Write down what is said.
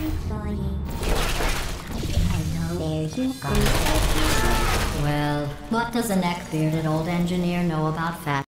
There you go. Well, what does a neck-bearded old engineer know about fat?